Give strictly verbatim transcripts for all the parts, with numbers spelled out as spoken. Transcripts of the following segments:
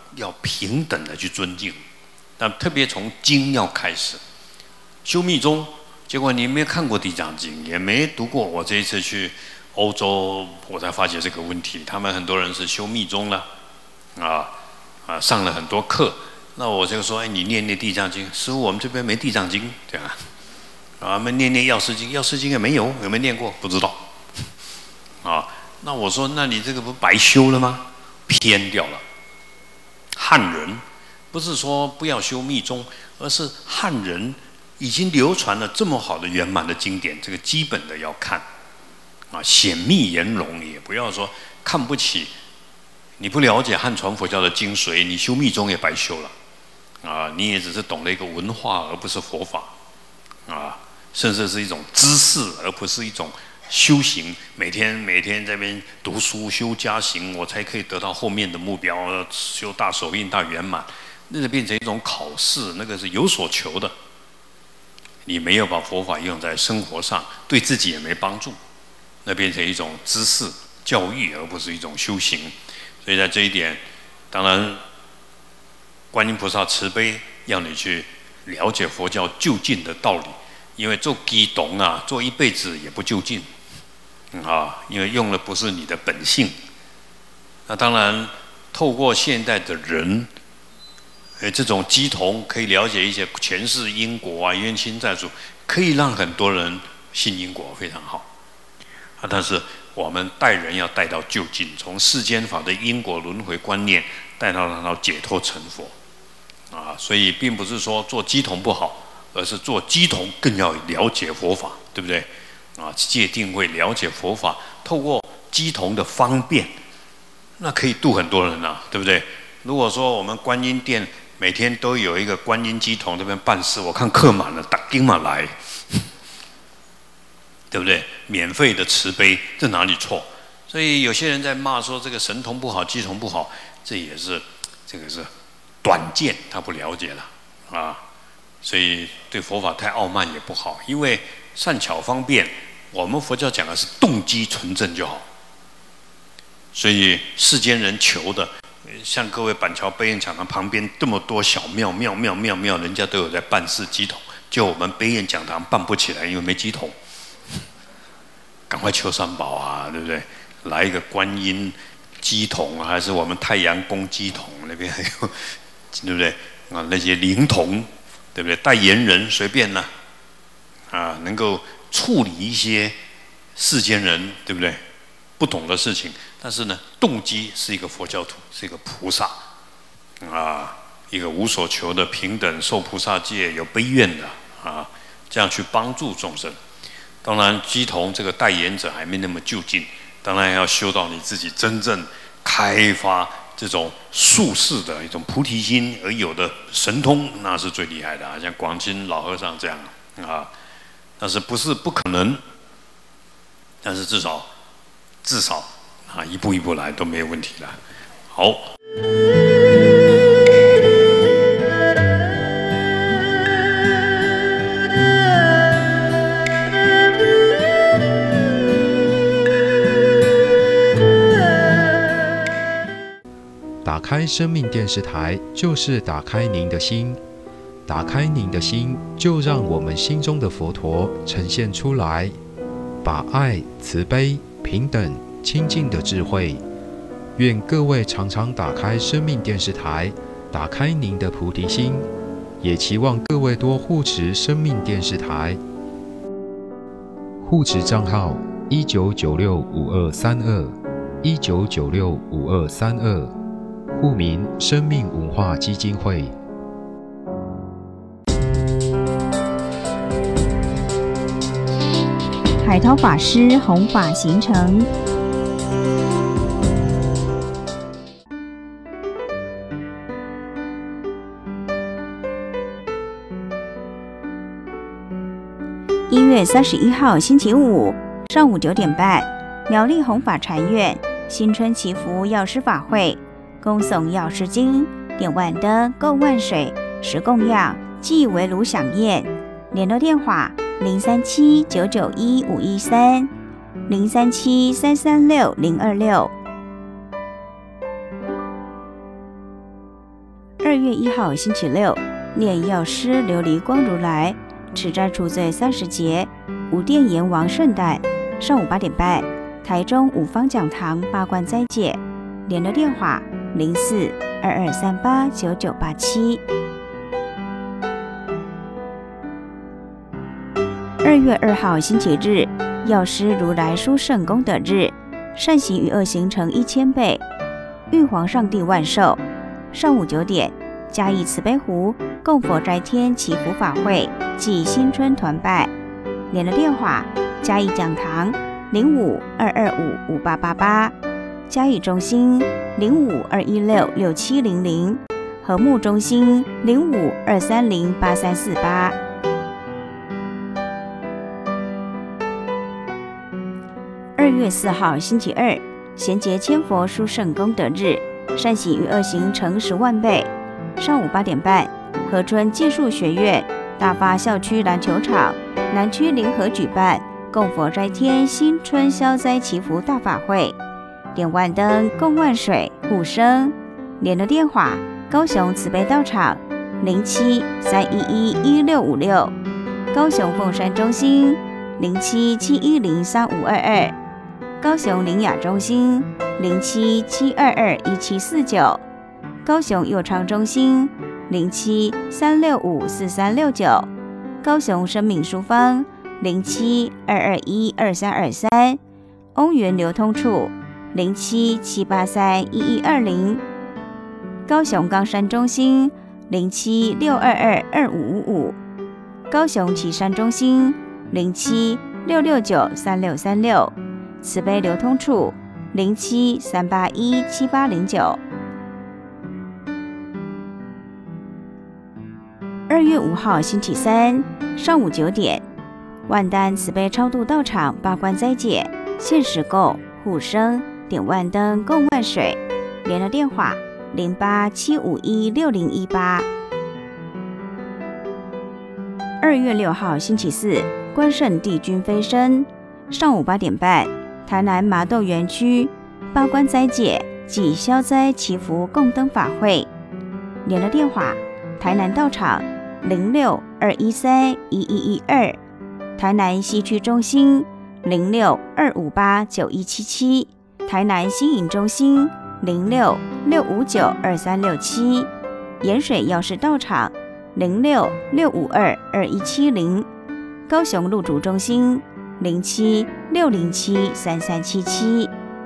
要平等的去尊敬。但特别从经要开始，修密宗，结果你没有看过《地藏经》，也没读过。我这一次去欧洲，我才发觉这个问题。他们很多人是修密宗了，啊啊，上了很多课。那我就说，哎，你念念《地藏经》，师父，我们这边没《地藏经》，对吧？啊，我们念念《药师经》，《药师经》也没有，有没有念过？不知道。啊，那我说，那你这个不白修了吗？偏掉了。汉人不是说不要修密宗，而是汉人已经流传了这么好的圆满的经典，这个基本的要看。啊，显密言容也不要说看不起。你不了解汉传佛教的精髓，你修密宗也白修了。啊，你也只是懂了一个文化，而不是佛法。啊，甚至是一种知识，而不是一种修行。每天每天在那边读书修加行，我才可以得到后面的目标，修大手印大圆满。那个变成一种考试，那个是有所求的。你没有把佛法用在生活上，对自己也没帮助，那变成一种知识教育，而不是一种修行。所以在这一点，当然，观音菩萨慈悲，要你去了解佛教究竟的道理。因为做基董啊，做一辈子也不究竟，啊，因为用的不是你的本性。那当然，透过现代的人。呃，这种鸡同可以了解一些前世因果啊、冤亲债主，可以让很多人信因果，非常好。啊，但是我们带人要带到究竟，从世间法的因果轮回观念带到让他解脱成佛。啊，所以并不是说做鸡同不好，而是做鸡同更要了解佛法，对不对？啊，戒定慧了解佛法，透过鸡同的方便，那可以度很多人啊，对不对？如果说我们观音殿每天都有一个观音乩童这边办事，我看客满了，打丁嘛来，对不对？免费的慈悲，这哪里错？所以有些人在骂说这个神童不好，乩童不好，这也是这个是短见，他不了解了啊。所以对佛法太傲慢也不好，因为善巧方便，我们佛教讲的是动机纯正就好。所以世间人求的。像各位板桥悲宴讲堂旁边这么多小庙庙庙庙庙，人家都有在办事乩童，就我们悲宴讲堂办不起来，因为没乩童。赶快求三宝啊，对不对？来一个观音乩童，还是我们太阳宫乩童那边还有，对不对？啊，那些灵童，对不对？代言人随便呢，啊，能够处理一些世间人，对不对？不懂的事情。但是呢，动机是一个佛教徒，是一个菩萨，啊，一个无所求的平等受菩萨戒，有悲愿的啊，这样去帮助众生。当然，乩童这个代言者还没那么究竟，当然要修到你自己真正开发这种术士的一种菩提心而有的神通，那是最厉害的啊，像广钦老和尚这样啊。但是不是不可能？但是至少，至少。啊，一步一步来都没有问题了。好， 打开生命电视台，就是打开您的心，打开您的心，就让我们心中的佛陀呈现出来，把爱、慈悲、平等。清净的智慧，愿各位常常打开生命电视台，打开您的菩提心，也期望各位多护持生命电视台。护持账号一九九六五二三二一九九六五二三二，户名生命文化基金会。 海涛法师弘法行程。一月三十一号星期五上午九点半，苗栗弘法禅院新春祈福药师法会，恭诵药师经，点万灯，供万水，十供养，祭围炉享宴。联络电话零三七九九一五一三零三七三三六零二六。 二月一号星期六，念药师琉璃光如来持斋除罪三十节，无殿阎王圣诞，上午八点半，台中五方讲堂八关斋戒，联络电话零四二二三八九九八七。二月二号星期日，药师如来殊胜功德日，善行与恶行成一千倍，玉皇上帝万寿。上午九点，嘉义慈悲湖供佛斋天祈福法会暨新春团拜，联络电话嘉义讲堂零五二二五五八八八，嘉义中心零五二一六六七零零，和睦中心零五二三零八三四八。二月四号星期二，贤节千佛殊胜功德日，善行与恶行成十万倍。上午八点半，和春技术学院大发校区篮球场南区联合举办供佛斋天新春消灾祈福大法会，点万灯供万水护生。联络电话高雄慈悲道场零七三一一一六五六，高雄凤山中心零七七一零三五二二，高雄林雅中心零七七二二一七四九，高雄佑昌中心零七三六五四三六九，高雄生命书坊零七二二一二三二三，翁园流通处零七七八三一一二零，高雄冈山中心零七六二二二五五五，高雄旗山中心零七六六九三六三六，慈悲流通处零七三八一七八零九。二月五号星期三上午九点，万丹慈悲超度道场八关斋戒，限时购护生，点万灯供万水，联络电话零八七五一六零一八。二月六号星期四，关圣帝君飞升，上午八点半，台南麻豆园区八关斋戒及消灾祈福供灯法会，联络电话台南道场零六二一三一一一二，台南西区中心零六二五八九一七七，台南新营中心零六六五九二三六七，盐水药师道场零六六五二二一七零，高雄路竹中心零七六零七三三七七。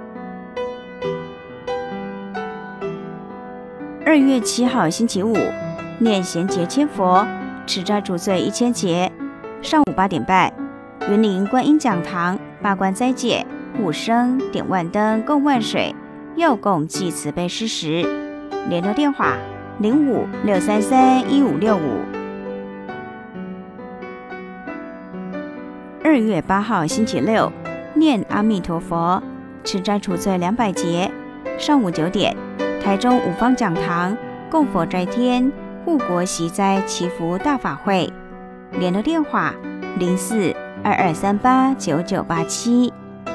二月七号星期五，念贤节千佛，持斋除罪一千节。上午八点半，云林观音讲堂八关斋戒，护生点万灯供万水，药供祭慈悲施食。联络电话零五六三三一五六五。二月八号星期六，念阿弥陀佛，持斋除罪两百节。上午九点，台中五方讲堂供佛斋天护国息灾祈福大法会，联络电话零四二二三八九九八七。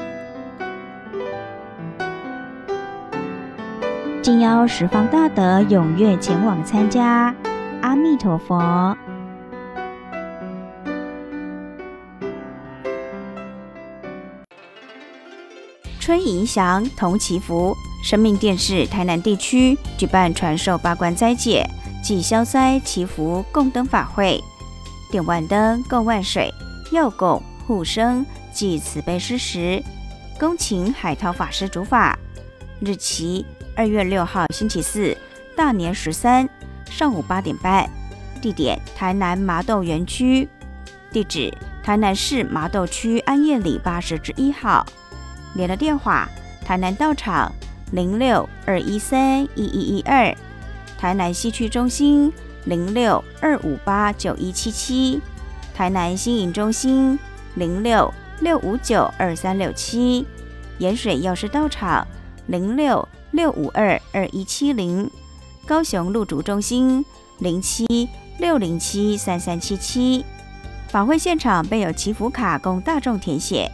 敬邀十方大德踊跃前往参加。阿弥陀佛。春迎祥，同祈福。生命电视台南地区举办传授八关斋戒及消灾祈福供灯法会，点万灯供万水，药供护生及慈悲施食，恭请海涛法师主法。日期二月六号星期四，大年十三，上午八点半。地点台南麻豆园区，地址台南市麻豆区安业里八十之一号。联络电话台南道场零六二一三一一一二，台南西区中心零六二五八九一七七，台南新营中心零六六五九二三六七，盐水药师道场零六六五二二一七零，高雄路竹中心零七六零七三三七七。法会现场备有祈福卡供大众填写。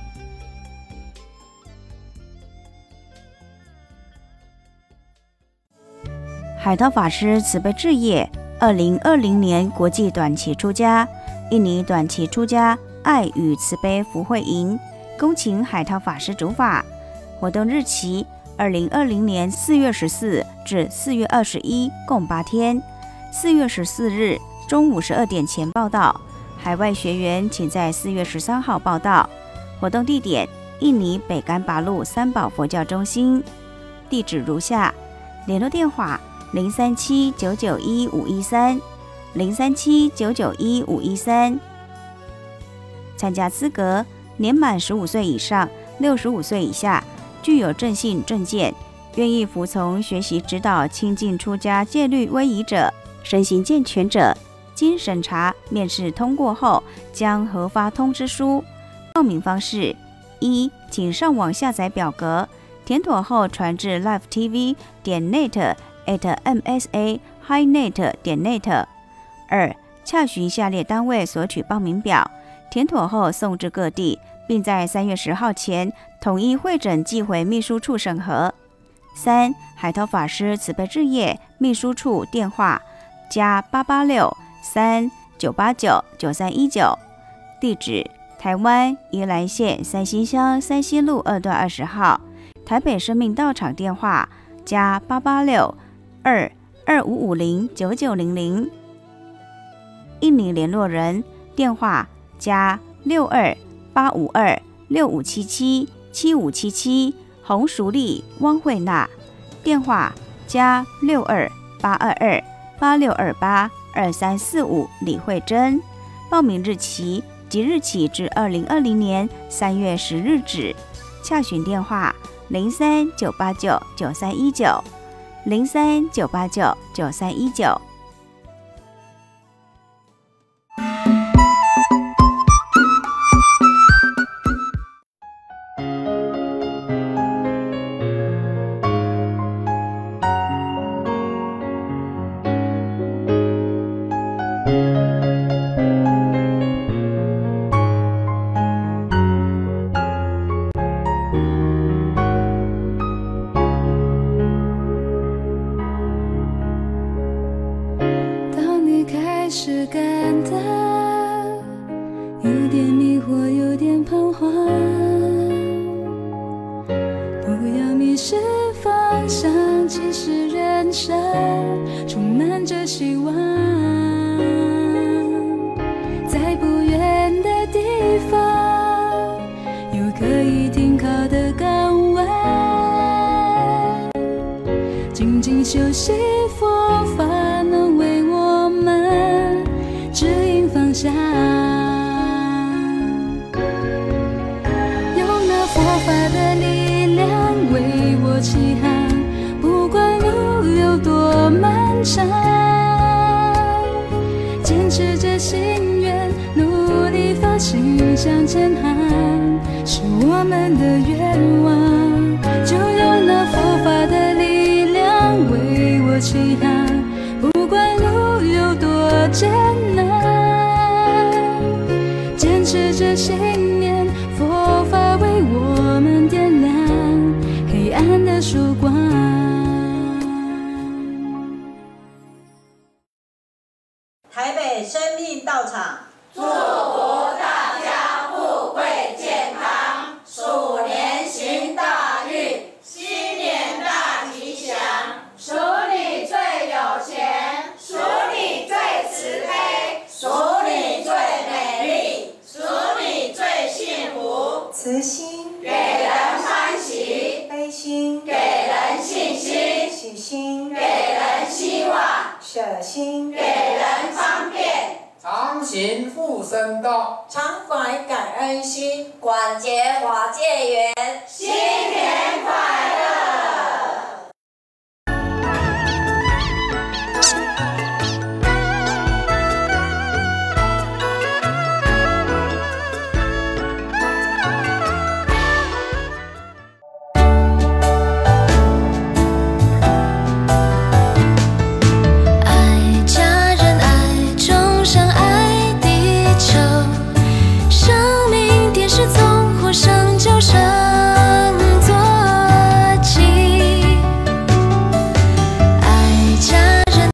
海涛法师慈悲置业二零二零年国际短期出家，印尼短期出家爱与慈悲福慧营，恭请海涛法师主法。活动日期二零二零年四月十四至四月二十一，共八天。四月十四日中午十二点前报到，海外学员请在四月十三号报到。活动地点印尼北干拔路三宝佛教中心，地址如下：联络电话零三七九九一五一三零三七九九一五一三。参加资格：年满十五岁以上，六十五岁以下，具有正信正见，愿意服从学习指导亲近出家戒律威仪者，身心健全者，经审查面试通过后，将核发通知书。报名方式：一，请上网下载表格，填妥后传至 live t v 点 net at m s a highnet 点 net。二，洽询下列单位索取报名表，填妥后送至各地，并在三月十号前统一汇整寄回秘书处审核。三，海涛法师慈悲置业秘书处电话：加八八六三九八九九三一九，地址台湾宜兰县三星乡三星路二段二十号。台北生命道场电话：加八八六二二五五零九九零零。印尼联络人电话：加六二八五二六五七七七五七七，洪淑丽汪慧娜。电话：加六二八二二八六二八二三四五李慧珍。报名日期即日起至二零二零年三月十日止。洽询电话：零三九八九九三一九零三九八九九三一九。 是感到有点迷惑，有点彷徨，不要迷失方向，其实人生充满着希望，在不远的地方有可以停靠的港湾，静静休息，佛法能为我们指引方向，用那佛法的力量为我起航，不管路有多漫长，坚持着心愿，努力发心向前航，是我们的愿望，就用那佛法的力量为我起航，不管路有多艰难，坚持着信念，佛法为我们点亮黑暗的曙光。 台北生命道场祝福大家富贵健康，鼠年行大运，新年大吉祥，属你最有钱，属你最慈悲，属你最美丽，属你最幸福。 慈心给人欢喜， 悲心给人信心， 喜心给人希望， 舍心给人方便。 常行护身道， 常怀感恩心， 广结法界缘，新年快乐。